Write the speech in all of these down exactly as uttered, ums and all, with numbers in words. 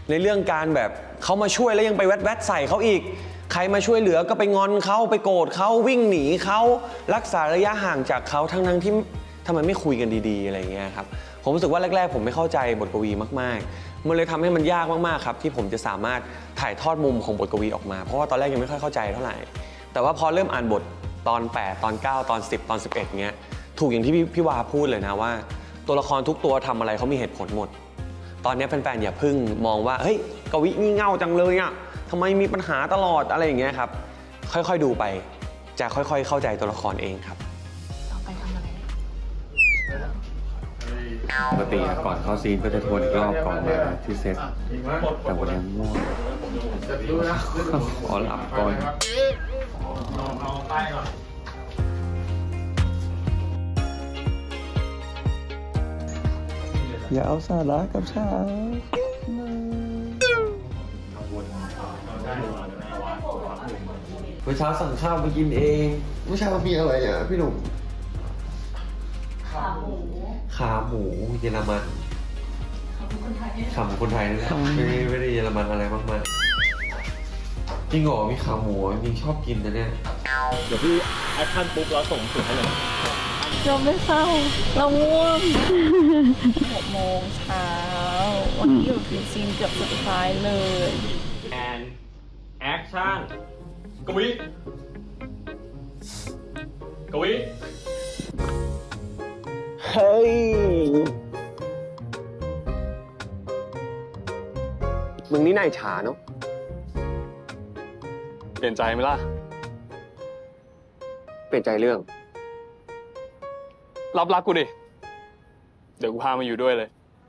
ในเรื่องการแบบเขามาช่วยแล้วยังไปแวดแวดใส่เขาอีกใครมาช่วยเหลือก็ไปงอนเขาไปโกรธเขาวิ่งหนีเขารักษาระยะห่างจากเขาทั้งทั้งที่ทำไมไม่คุยกันดีๆอะไรเงี้ยครับผมรู้สึกว่าแรกๆผมไม่เข้าใจบทกวีมากๆมันเลยทำให้มันยากมากๆครับที่ผมจะสามารถถ่ายทอดมุมของบทกวีออกมาเพราะว่าตอนแรกยังไม่ค่อยเข้าใจเท่าไหร่แต่ว่าพอเริ่มอ่านบทตอนแปดตอนเก้าตอนสิบตอนสิบเอ็ดเงี้ยถูกอย่างที่พี่วาพูดเลยนะว่าตัวละครทุกตัวทำอะไรเขามีเหตุผลหมดตอนนี้แฟนๆอย่าพึ่งมองว่าเฮ้ยกวีงี่เง่าจังเลยอ่ะทำไมมีปัญหาตลอดอะไรอย่างเงี้ยครับค่อยๆดูไปจะค่อยๆเข้าใจตัวละครเองครับต่อไปทำอะไรปกติก่อนเข้าซีนก็จะทวนอีกรอบก่อนมาที่เซตแต่วันนี้ง่วงขอหลับก่อนอย่าเอาสาระกับฉันเมื่อเช้าสั่งข้าวมากินเองเมื่อเช้ามีอะไรอ่ะพี่หนุ่มขาหมูขาหมูเยอรมันขาหมูคนไทยขาหมูคนไทยไม่ไม่ได้เยอรมันอะไรมากมายจริงเหรอมีขาหมูจริงชอบกินนะเนี่ยเดี๋ยวพี่แอคชั่นปุ๊บแล้วส่งถึงให้เลยเราไม่เข้าเราง่วงหกโมงเช้าวันนี้อยู่ถึงซีนเกือบสุดท้ายเลยแอนแอคชั่นกวิกวิเฮ้ยมึงนี่นายฉาเนาะเปลี่ยนใจไหมล่ะเปลี่ยนใจเรื่องรับรักกูดิเดี๋ยวกูพามาอยู่ด้วยเลย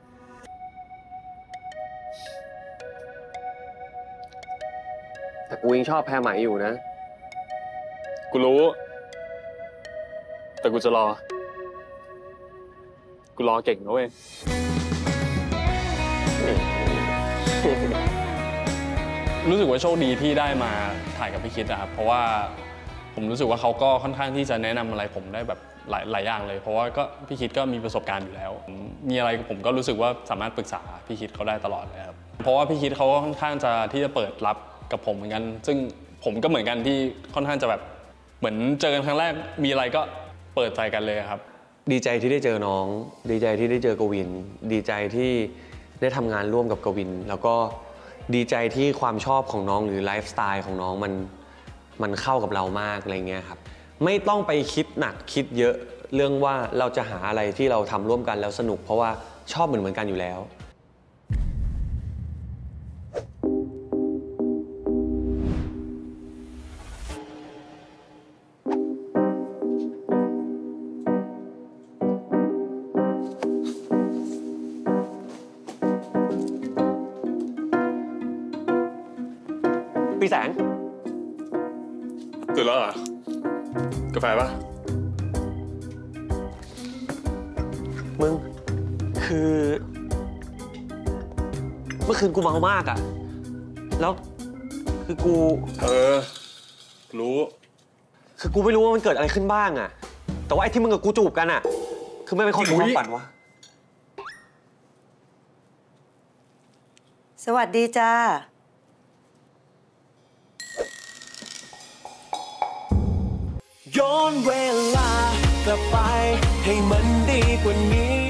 แต่กูยังชอบแพรไหมอยู่นะกูรู้แต่กูจะรอกูรอเก่งนะเว้ยรู้สึกว่าโชคดีที่ได้มาถ่ายกับพี่คิดนะครับเพราะว่าผมรู้สึกว่าเขาก็ค่อนข้างที่จะแนะนำอะไรผมได้แบบหลายหลายอย่างเลยเพราะว่าก็พี่คิดก็มีประสบการณ์อยู่แล้วมีอะไรผมก็รู้สึกว่าสามารถปรึกษาพี่คิดเขาได้ตลอดเลยครับเพราะว่าพี่คิดเขาค่อนข้างจะที่จะเปิดรับกับผมเหมือนกันซึ่งผมก็เหมือนกันที่ค่อนข้างจะแบบเหมือนเจอกันครั้งแรกมีอะไรก็เปิดใจกันเลยครับดีใจที่ได้เจอน้องดีใจที่ได้เจอกวินดีใจที่ได้ทำงานร่วมกับกวินแล้วก็ดีใจที่ความชอบของน้องหรือไลฟ์สไตล์ของน้องมันมันเข้ากับเรามากอะไรเงี้ยครับไม่ต้องไปคิดหนักคิดเยอะเรื่องว่าเราจะหาอะไรที่เราทำร่วมกันแล้วสนุกเพราะว่าชอบเหมือนเหมือนกันอยู่แล้วพี่แสงตื่นแล้วเหรอกาแฟป่ะมึงคือเมื่อคืนกูเมามากอ่ะแล้วคือกูเออรู้คือกูไม่รู้ว่ามันเกิดอะไรขึ้นบ้างอ่ะแต่ว่าไอ้ที่มึงกับกูจูบกันอ่ะคือไม่เป็นความความฝันวะสวัสดีจ้าย้อนเวลากลับไปให้มันดีกว่านี้